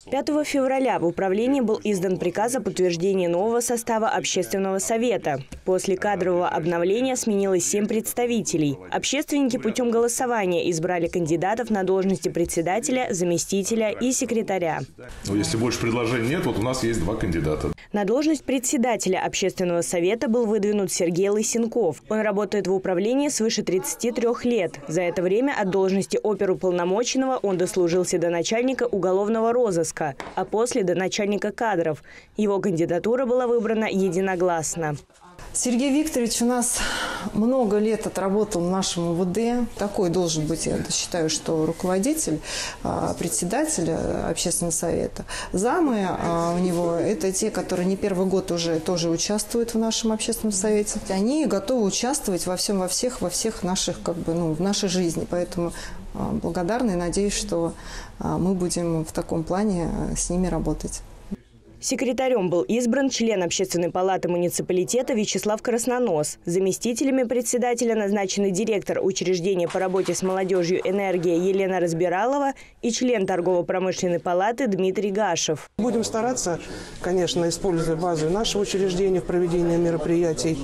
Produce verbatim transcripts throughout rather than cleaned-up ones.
пятого февраля в управлении был издан приказ о подтверждении нового состава Общественного совета. После кадрового обновления сменилось семь представителей. Общественники путем голосования избрали кандидатов на должности председателя, заместителя и секретаря. Но если больше предложений нет, вот у нас есть два кандидата. На должность председателя Общественного совета был выдвинут Сергей Лысенков. Он работает в управлении свыше тридцати трёх лет. За это время от должности оперуполномоченного он дослужился до начальника уголовного розыска, а после до начальника кадров. Его кандидатура была выбрана единогласно. Сергей Викторович у нас много лет отработал в нашем УВД. Такой должен быть, я считаю, что руководитель, председатель общественного совета. Замы у него – это те, которые не первый год уже тоже участвуют в нашем общественном совете. Они готовы участвовать во всем, во всех, во всех наших, как бы, ну, в нашей жизни. Поэтому благодарна и надеюсь, что мы будем в таком плане с ними работать. Секретарем был избран член Общественной палаты муниципалитета Вячеслав Краснонос. Заместителями председателя назначены директор учреждения по работе с молодежью «Энергия» Елена Разбиралова и член торгово-промышленной палаты Дмитрий Гашев. Будем стараться, конечно, используя базу нашего учреждения в проведении мероприятий.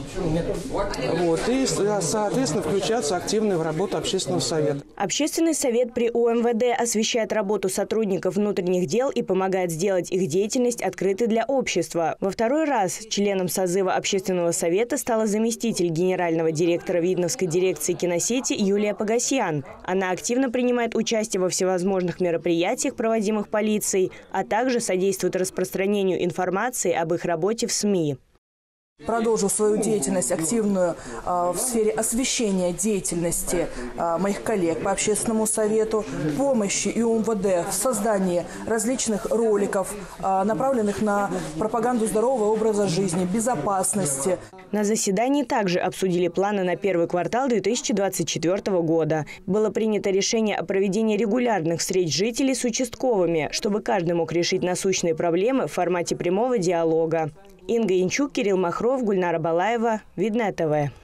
Вот, и, соответственно, включаться активно в работу Общественного совета. Общественный совет при УМВД освещает работу сотрудников внутренних дел и помогает сделать их деятельность открытой для общества. Во второй раз членом созыва Общественного совета стала заместитель генерального директора Видновской дирекции киносети Юлия Погосян. Она активно принимает участие во всевозможных мероприятиях, проводимых полицией, а также содействует распространению информации об их работе в СМИ. Продолжил свою деятельность активную э, в сфере освещения деятельности э, моих коллег по общественному совету, помощи и УМВД в создании различных роликов, э, направленных на пропаганду здорового образа жизни, безопасности. На заседании также обсудили планы на первый квартал две тысячи двадцать четвёртого года. Было принято решение о проведении регулярных встреч жителей с участковыми, чтобы каждый мог решить насущные проблемы в формате прямого диалога. Инга Янчук, Кирилл Махров, Гульнара Балаева, Видное ТВ.